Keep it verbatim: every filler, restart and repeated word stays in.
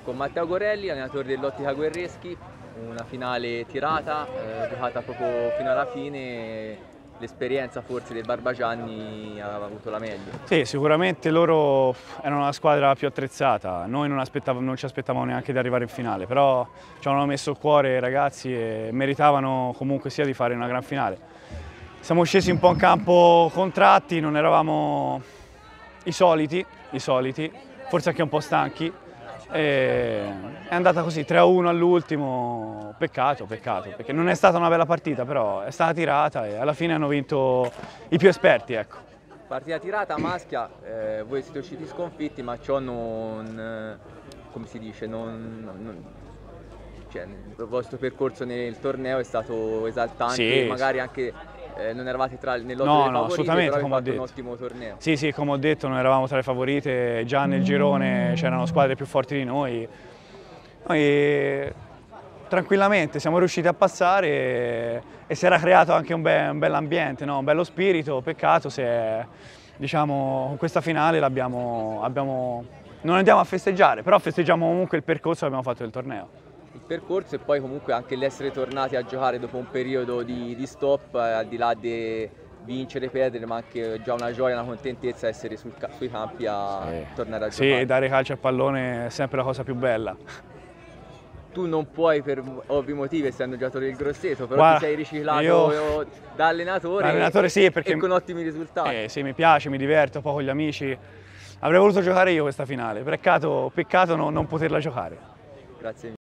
Con Matteo Gorelli, allenatore dell'Ottica Guerreschi, una finale tirata, eh, giocata proprio fino alla fine. L'esperienza forse del Barbagianni aveva avuto la meglio. Sì, sicuramente loro erano la squadra più attrezzata, noi non, non ci aspettavamo neanche di arrivare in finale, però ci hanno messo il cuore i ragazzi e meritavano comunque sia di fare una gran finale. Siamo scesi un po' in campo contratti, non eravamo i soliti, i soliti, forse anche un po' stanchi. E è andata così, tre a uno all'ultimo, peccato, peccato, perché non è stata una bella partita, però è stata tirata e alla fine hanno vinto i più esperti, ecco. Partita tirata, maschia, eh, voi siete usciti sconfitti, ma ciò non, come si dice, non, non, cioè, il vostro percorso nel torneo è stato esaltante, Sì, magari anche eh, non eravate tra nell'otto no, delle no, favorite, assolutamente, però come ho avete fatto detto. un ottimo torneo. Sì, sì, come ho detto, noi eravamo tra le favorite, già nel girone c'erano squadre più forti di noi. Noi tranquillamente siamo riusciti a passare e, e si era creato anche un, be un bell'ambiente, no? Un bello spirito. Peccato se, diciamo, con questa finale l'abbiamo, abbiamo, non andiamo a festeggiare, però festeggiamo comunque il percorso che abbiamo fatto del torneo. Il percorso e poi comunque anche l'essere tornati a giocare dopo un periodo di, di stop, eh, al di là di vincere e perdere, ma anche già una gioia, una contentezza essere sul, sui campi a Sì. tornare a Sì, giocare. dare calcio al pallone è sempre la cosa più bella. Tu non puoi per ovvi motivi, essendo giocatore del Grosseto, però Guarda, ti sei riciclato io... da allenatore, da allenatore sì, perché... e con ottimi risultati. Eh, sì, mi piace, mi diverto poi con gli amici. Avrei voluto giocare io questa finale, peccato, peccato non, non poterla giocare. Grazie mille.